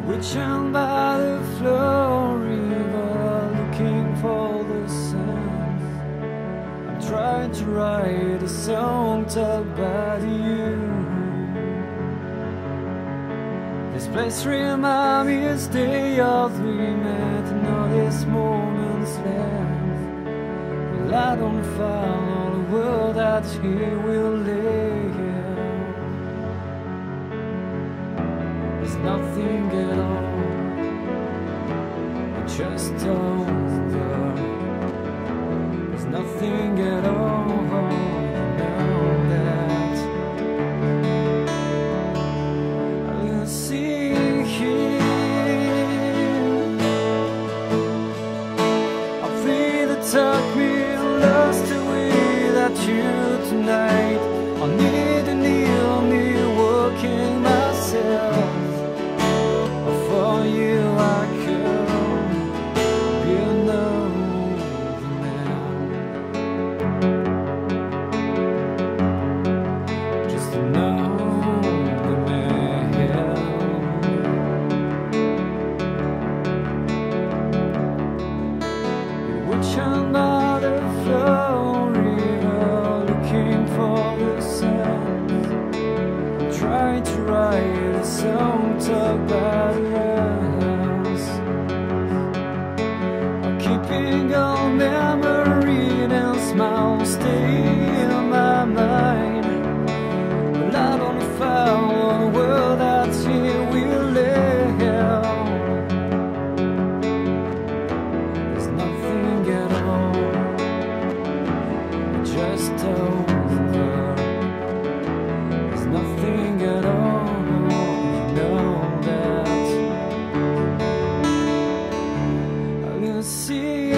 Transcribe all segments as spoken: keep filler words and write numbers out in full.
Witching by the flow river, looking for the sun. I'm trying to write a song told about you. This place reminds me of the day of we met, and all these moments left. Well, I don't find all the world that here will live. There's nothing at all, it's just over. There's nothing at all, you know that. I'll see here. I'll feel the tuck me lost away that you tonight. I need to kneel me working myself. For you I could be another man, just another man. You're watching by the flow river, looking for the sun. Trying to write a song talk about us. I'm keeping all memory and smile stay in my mind. But I don't find a world that's here will live. There's nothing at all, just over. There's nothing at all, you know that. I'll see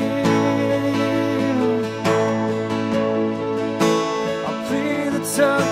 here. I'll play the tuck